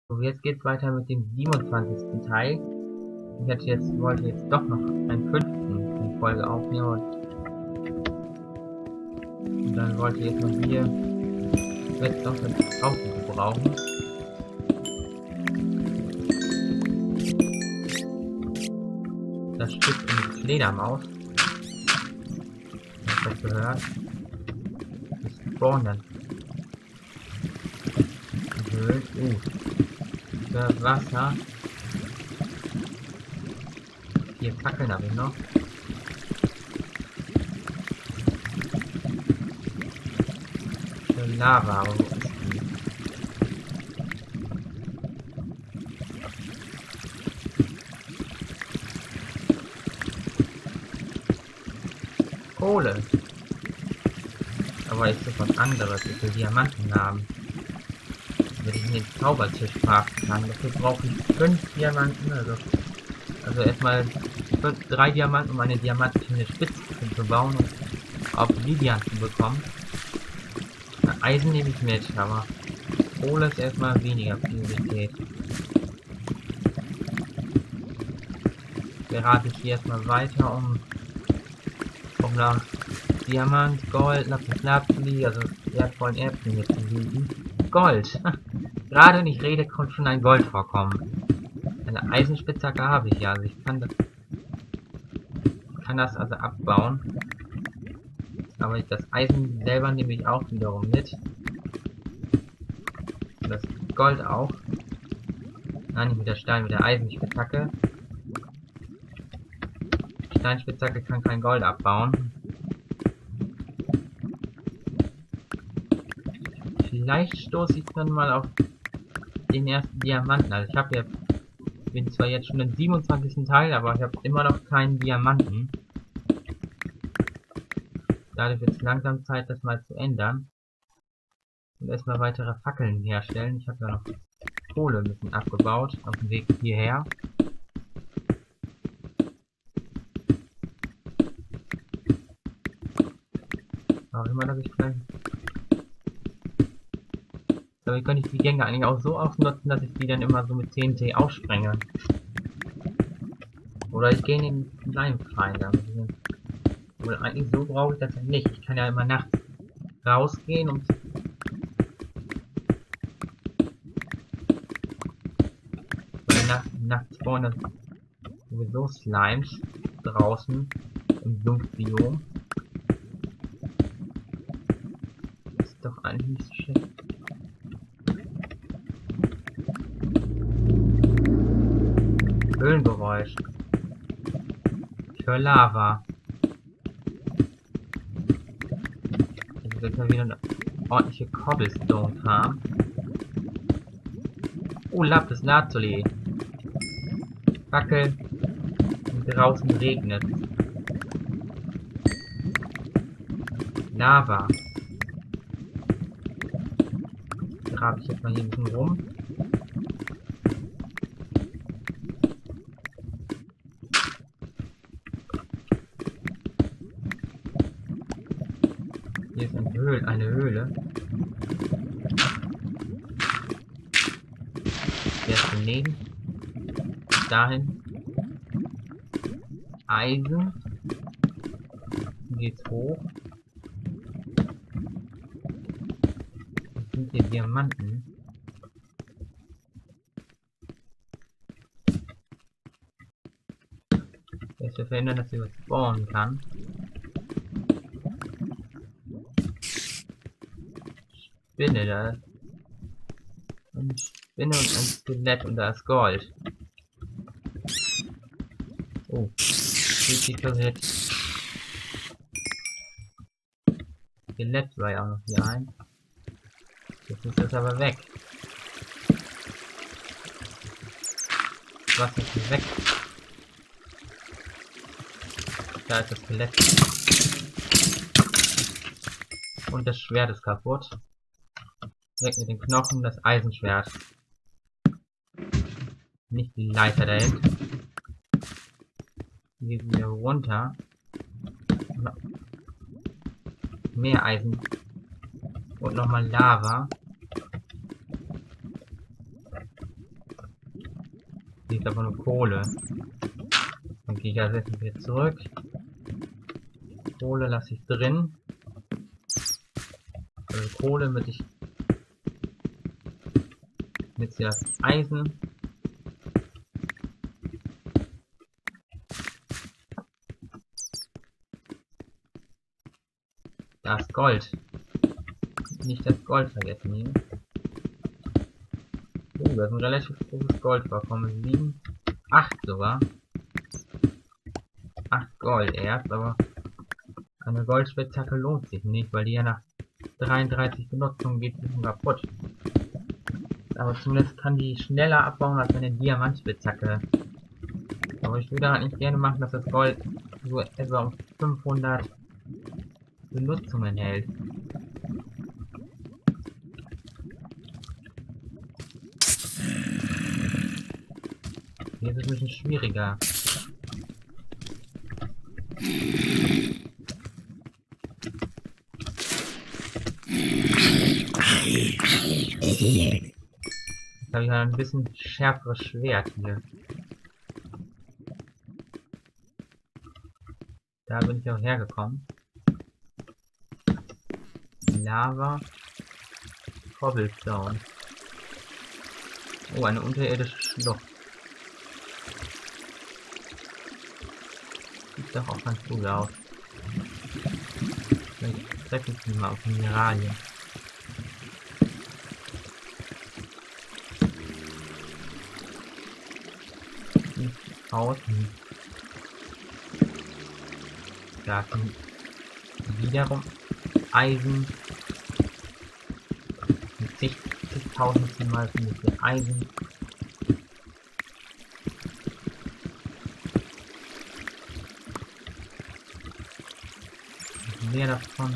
So, jetzt geht's weiter mit dem 27. Teil. Wollte jetzt doch noch einen 5. die Folge aufnehmen. Und dann wollte ich jetzt noch hier jetzt noch das Auto gebrauchen. Das Stück in die Fledermaus. Hast du das gehört? Die spawnen dann. Für Wasser. 4 Fackeln habe ich noch. Für Lava, wo ist die? Kohle. Aber ich suche was anderes. Ich will Diamanten haben. Wenn ich den Zaubertisch craften kann. Dafür brauche ich 5 Diamanten. Also erstmal 3 Diamanten, um eine diamantene Spitze zu bauen und Obsidian zu bekommen. Eisen nehme ich mit, aber Kohle ist erstmal weniger Priorität. Berate ich hier erstmal weiter, um nach Diamant, Gold, Lapis Lazuli, also wertvollen Erbsen hier zu looten. Gold! Gerade wenn ich rede, kommt schon ein Gold vorkommen. Eine Eisenspitzhacke habe ich ja, also ich kann das also abbauen. Aber das Eisen selber nehme ich auch wiederum mit. Das Gold auch. Nein, nicht mit der Stein, mit der Eisenspitzhacke. Steinspitzhacke kann kein Gold abbauen. Vielleicht stoße ich dann mal auf den ersten Diamanten. Also ich bin zwar jetzt schon im 27. Teil, aber ich habe immer noch keinen Diamanten. Dadurch wird es langsam Zeit, das mal zu ändern. Und erstmal weitere Fackeln herstellen. Ich habe ja noch Kohle ein bisschen abgebaut auf dem Weg hierher. Auch immer, dass ich gleich. Damit könnte ich die Gänge eigentlich auch so ausnutzen, dass ich die dann immer so mit TNT aussprenge. Oder ich gehe in den Slime-Finder. Obwohl eigentlich so brauche ich das ja nicht. Ich kann ja immer nachts rausgehen und nachts vorne sowieso Slimes draußen im Sumpfbiom. Ist doch eigentlich nicht so schlecht. Höhlengeräusch. Ich höre Lava. Jetzt wird mal wieder eine ordentliche Cobblestone Farm. Oh, Lapis Lazuli. Fackel. Und draußen regnet. Lava. Grabe ich jetzt mal hier ein bisschen rum. Hier ist eine Höhle. Jetzt daneben. Dahin. Eisen. Geht's hoch. Das sind hier Diamanten. Das will verhindern, dass sie was spawnen kann. Spinne da. Eine Spinne und ein Skelett und da ist Gold. Oh. Skelett war ja auch noch hier ein. Jetzt ist das aber weg. Was ist hier weg? Da ist das Skelett. Und das Schwert ist kaputt. Weg mit den Knochen, das Eisenschwert. Nicht die Leiter da hinten. Hier gehen wir runter. Mehr Eisen. Und nochmal Lava. Die ist aber nur Kohle. Dann gehe ich also jetzt wieder zurück. Kohle lasse ich drin. Also Kohle mit hier das Eisen. Da ist Gold. Nicht das Gold vergessen hier. Da ist ein relativ großes Goldvorkommen. 7, 8 sogar. 8 Golderz, aber eine Goldspitzhacke lohnt sich nicht, weil die ja nach 33 Benutzungen geht sie schon kaputt. Aber zumindest kann die schneller abbauen als eine Diamantspitzhacke. Aber ich würde halt nicht gerne machen, dass das Gold so etwa um 500 Benutzungen hält. Hier ist es ein bisschen schwieriger. Jetzt habe ich ein bisschen schärferes Schwert hier. Da bin ich auch hergekommen. Lava. Cobblestone. Oh, eine unterirdische Schlucht. Sieht doch auch ganz gut aus. Vielleicht treffe ich mich mal auf Mineralien. Außen. Da kommt wiederum Eisen. Mit zigtausendsten Mal finde ich hier Eisen. Mehr davon.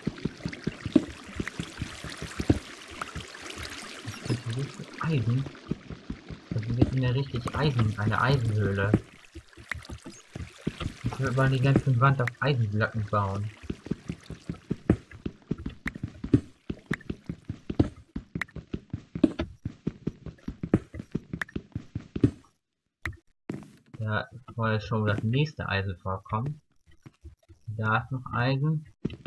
Es gibt richtig Eisen. Das ist eine richtig eine Eisenhöhle. Ich will über die ganze Wand auf Eisenblöcken bauen. Da soll schon das nächste Eisen vorkommen. Da ist noch Eisen.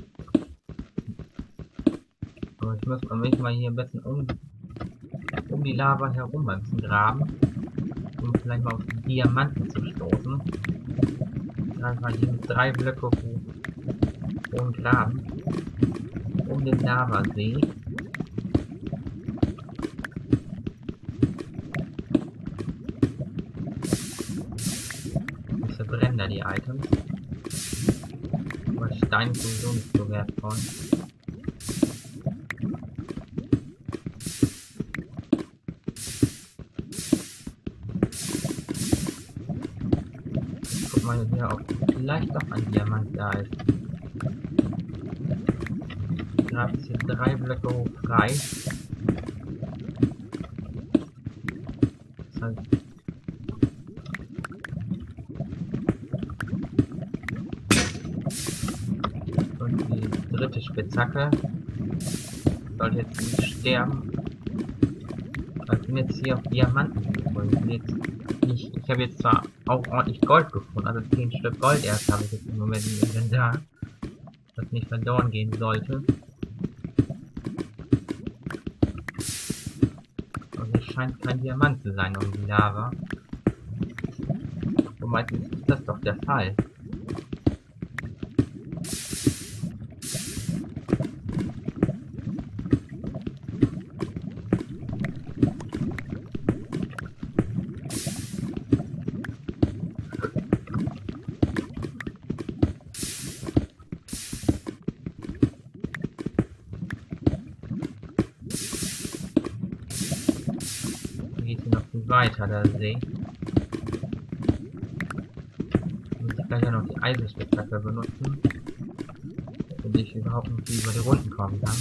Aber ich muss mal hier ein bisschen um die Lava herum ein bisschen graben, um vielleicht mal auf die Diamanten zu stoßen. Dann mal hier mit 3 Blöcke hoch und graben um den Lavasee. Ich verbrenne da die Items. Aber Stein ist sowieso nicht so wertvoll. Mal hier, ob vielleicht doch ein Diamant da ist. Ich habe jetzt hier 3 Blöcke hoch frei. Das heißt, und die dritte Spitzhacke sollte jetzt nicht sterben. Ich bin jetzt hier auf Diamanten gefunden. Ich habe jetzt zwar auch ordentlich Gold gefunden, also 10 Stück Golderz habe ich jetzt im Moment im Inventar, das nicht verloren gehen sollte. Also es scheint kein Diamant zu sein um die Lava. Und meistens ist das doch der Fall. Weiter der See. Muss ich gleich ja noch die Eisenspitzhacke benutzen, damit ich überhaupt nicht über die Runden kommen kann.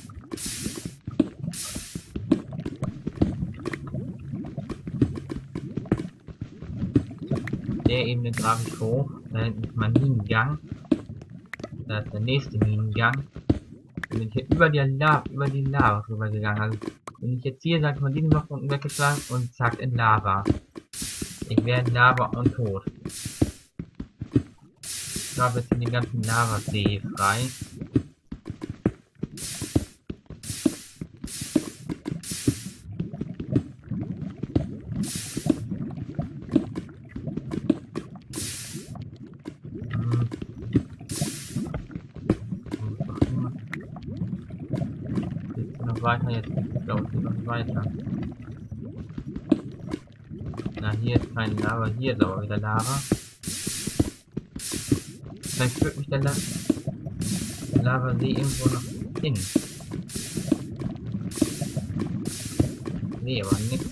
Der Ebene grabe ich hoch. Da hinten ist mein Minengang. Da ist der nächste Minengang. Dann bin ich hier über die Lava rübergegangen. Also wenn ich jetzt hier, sag ich mal, diesen Loch unten weggeschlagen und zack in Lava. Ich werde Lava und tot. Ich glaube, jetzt sind die ganzen Lavasee frei. Weiter, jetzt glaube ich noch weiter. Na, hier ist kein Lava, hier ist aber wieder Lava. Dann führt mich der Lavasee irgendwo noch hin. Nee, aber nix.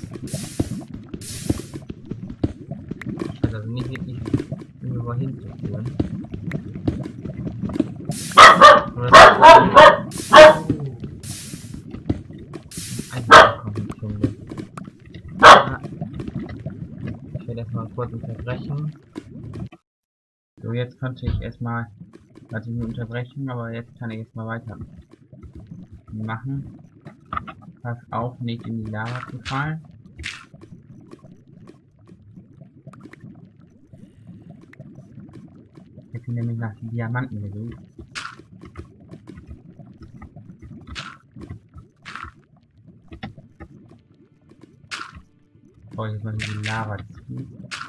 Scheint also nicht wirklich irgendwo hinzuführen. Ich werde erstmal kurz unterbrechen. So, jetzt konnte ich erstmal die unterbrechen, aber jetzt kann ich erstmal weiter machen. Pass auf, nicht in die Lava zu fallen. Ich habe nämlich nach den Diamanten gesucht. Oh, jetzt mal die Lava zu.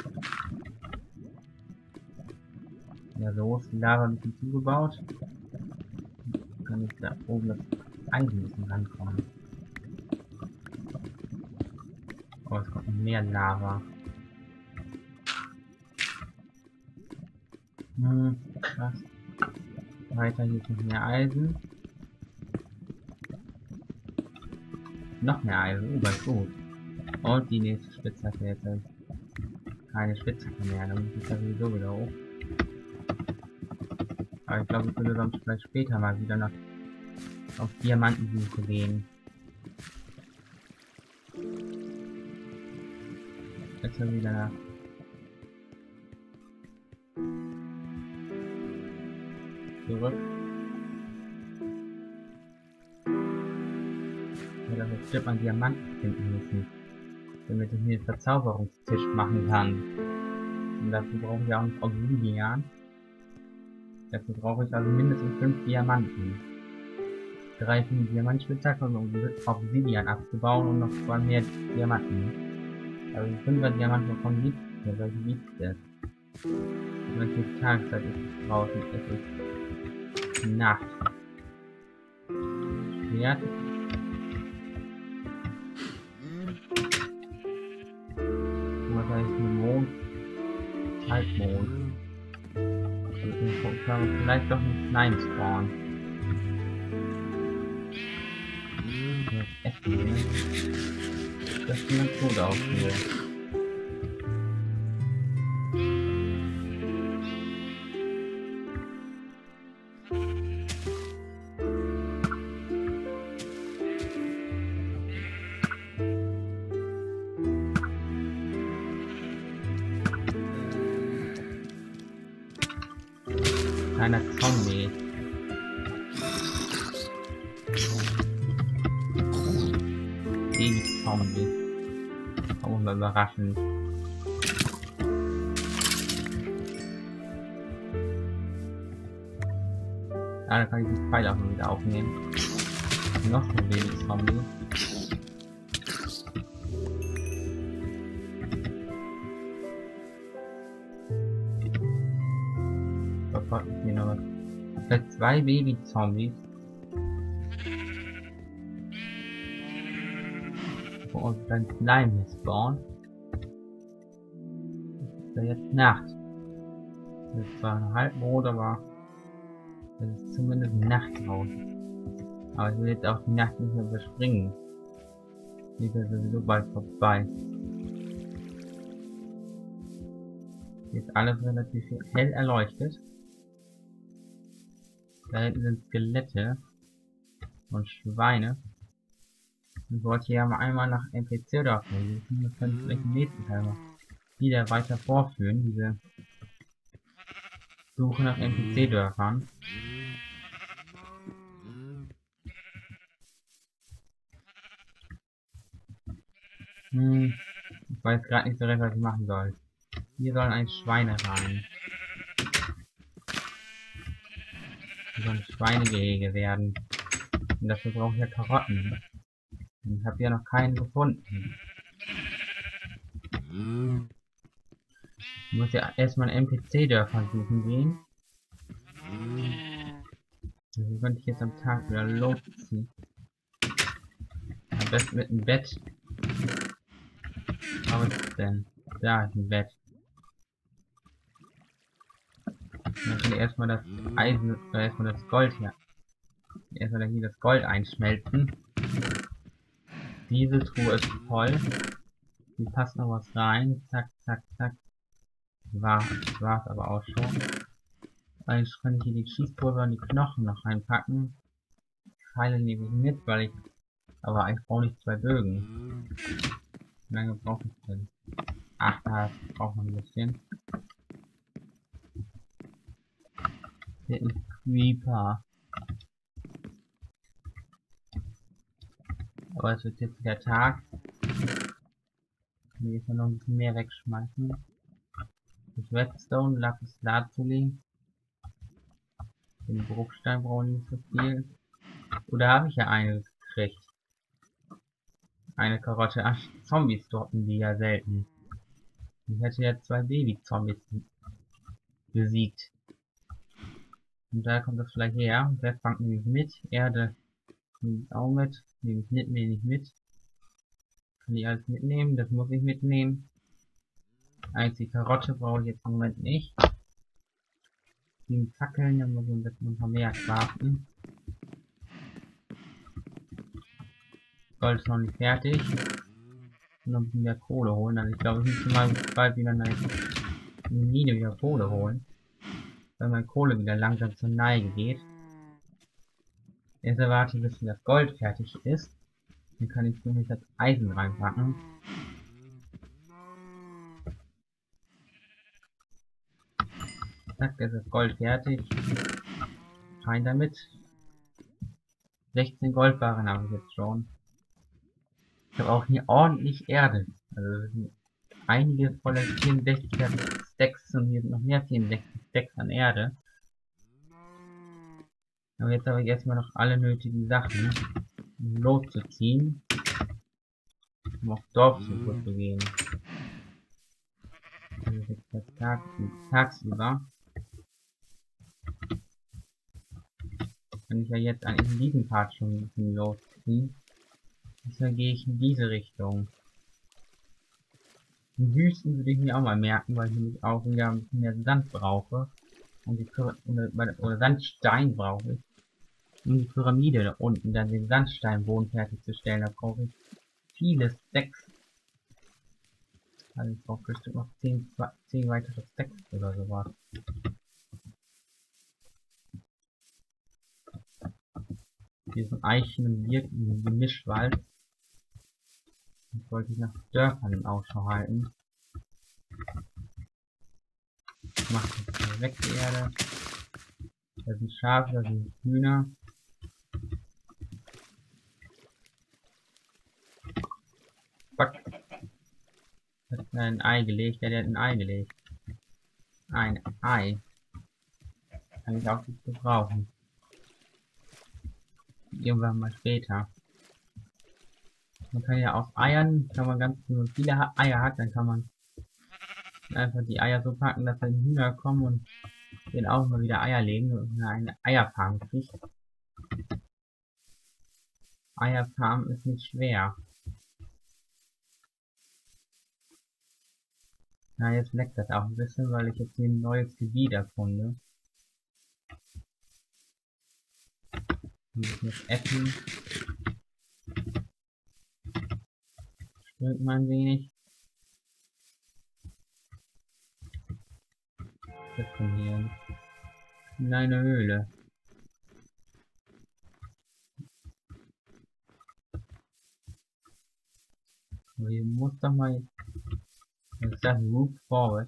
Ja, so ist die Lava ein bisschen zugebaut. Dann kann ich da oben das Eisen ein bisschen rankommen. Oh, es kommt noch mehr Lava. Krass. Weiter, hier ist noch mehr Eisen. Noch mehr Eisen, ganz gut. Und die nächste Spitzhacke jetzt. Keine Spitzhacke mehr, dann muss ich da sowieso wieder hoch. Aber ich glaube, ich würde sonst vielleicht später mal wieder auf Diamantensuche gehen. Jetzt wieder nach. Zurück. Ja, dass ich bestimmt einen Diamanten finden müssen, damit ich mir den Verzauberungstisch machen kann. Und dafür brauche ich auch noch Obsidian. Dafür brauche ich also mindestens 5 Diamanten. 3 für die Diamantspitzhacke, um Obsidian abzubauen und noch 2 mehr Diamanten. Also 5er Diamanten bekommen gibt es, ja, welche gibt es? Wenn es nicht Tageszeit ist, draußen ist es Nacht. Schwert. Wahrscheinlich ein Mond. Halbmond. Vielleicht doch einen kleinen Spawn. Das Essen, ne? Das sieht ganz gut aus hier. Kleiner Zombie. Baby-Zombie. Auch mal überraschend. Ah, da kann ich den Pfeil auch mal wieder aufnehmen. Noch ein Baby-Zombie. Verfolgt mich hier noch was. Vielleicht 2 Baby-Zombies. Wo uns dann Slime spawnen. Ist ja jetzt Nacht. Das ist zwar halbrot, aber es ist zumindest Nacht draußen. Aber ich will jetzt auch die Nacht nicht mehr überspringen. Die ist ja sowieso bald vorbei. Hier ist alles relativ hell erleuchtet. Da hinten sind Skelette und Schweine. Ich wollte hier mal einmal nach NPC-Dörfern suchen. Wir können vielleicht im nächsten Teil mal wieder weiter vorführen, diese Suche nach NPC-Dörfern. Ich weiß gerade nicht so recht, was ich machen soll. Hier sollen eigentlich Schweine rein. Hier sollen Schweinegehege werden. Und dafür brauche ich ja Karotten. Und ich habe ja noch keinen gefunden. Ich muss ja erstmal in NPC-Dörfern suchen gehen. Also könnte ich jetzt am Tag wieder losziehen. Am besten mit dem Bett. Aber was ist denn? Da ist ein Bett. Dann kann ich erstmal das Eisen, erstmal das Gold hier. Erstmal hier das Gold einschmelzen. Diese Truhe ist voll. Hier passt noch was rein. Zack, zack, zack. War's aber auch schon. Eigentlich kann ich hier die Schießpulver und die Knochen noch reinpacken. Pfeile nehme ich mit, weil ich aber eigentlich brauche ich 2 Bögen. Wie lange brauche ich denn? Ach, da braucht man ein bisschen. Hier ist ein Creeper. Aber es wird jetzt wieder Tag. Hier ist noch ein bisschen mehr wegschmeißen. Das Redstone, Lapis Lazuli. Den Bruchstein brauche ich nicht so viel. Oder habe ich ja eine gekriegt? Eine Karotte. Ach, Zombies droppen die ja selten. Ich hätte ja 2 Baby-Zombies besiegt. Und da kommt das vielleicht her. Werkbank nehme ich mit. Erde nehme ich auch mit. Nehme ich mit. Kann ich alles mitnehmen. Das muss ich mitnehmen. Einzige Karotte brauche ich jetzt im Moment nicht. 7 Fackeln, dann muss ich ein paar mehr craften. Gold ist noch nicht fertig. Und noch ein bisschen mehr Kohle holen. Also ich glaube, ich muss mal bald wieder eine Mine wieder Kohle holen. Weil meine Kohle wieder langsam zur Neige geht. Jetzt erwarte ich, bis das Gold fertig ist. Dann kann ich nämlich das Eisen reinpacken. Zack, ist das Gold fertig. Rein damit. 16 Goldbarren habe ich jetzt schon. Ich habe auch hier ordentlich Erde. Also einige voller 64er Stacks und hier sind noch mehr 64 Stacks an Erde. Aber jetzt habe ich erstmal noch alle nötigen Sachen, um loszuziehen, um aufs Dorf zu gehen. Das ist jetzt der tagsüber. Kann ich ja jetzt eigentlich in diesem Part schon ein bisschen losziehen. Deshalb gehe ich in diese Richtung. Die Wüsten würde ich mir auch mal merken, weil ich nämlich auch wieder ein bisschen mehr Sand brauche. Und die oder Sandstein brauche ich. Um die Pyramide da unten, dann den Sandsteinboden fertigzustellen, da brauche ich viele Stacks. Also ich brauche bestimmt noch 10 weitere Stacks oder sowas. Diesen Eichen und Birken im Gemischwald. Jetzt wollte ich nach Dörfern in Ausschau halten. Ich mache jetzt hier weg die Erde. Da sind Schafe, da sind Hühner. Fuck. Hat ein Ei gelegt, der hat ein Ei gelegt. Ein Ei. Kann ich auch nicht gebrauchen. Irgendwann mal später. Man kann ja aus Eiern, kann man ganz, wenn man viele Eier hat, dann kann man einfach die Eier so packen, dass dann Hühner kommen und den auch mal wieder Eier legen und eine Eierfarm kriegt. Eierfarm ist nicht schwer. Na, jetzt leckt das auch ein bisschen, weil ich jetzt hier ein neues Gebiet erkunde. Ich muss essen. Stimmt mal ein wenig. Das kommt hier in eine Höhle. Aber hier muss doch mal. Was ist das? Move forward.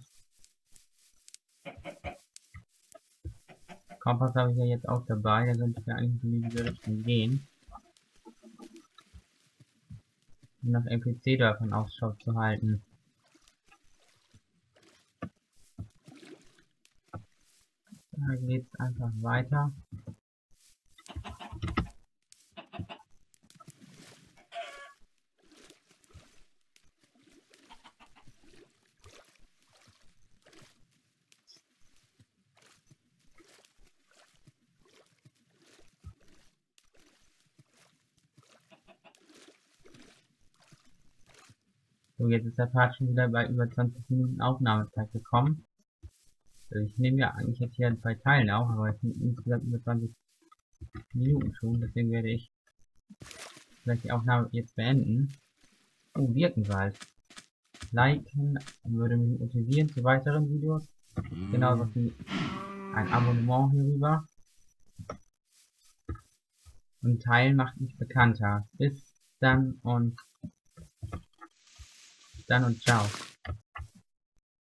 Kompass habe ich ja jetzt auch dabei, da sollte ich ja eigentlich in diese Richtung gehen. Um nach NPC-Dörfern Ausschau zu halten. Da geht's einfach weiter. So, jetzt ist der Part schon wieder bei über 20 Minuten Aufnahmezeit gekommen. Also ich nehme ja eigentlich jetzt hier in 2 Teilen auf, aber es sind insgesamt über 20 Minuten schon, deswegen werde ich vielleicht die Aufnahme jetzt beenden. Oh, Birkenwald. Liken würde mich motivieren zu weiteren Videos. Genauso wie ein Abonnement hierüber. Und teilen macht mich bekannter. Bis dann und ciao.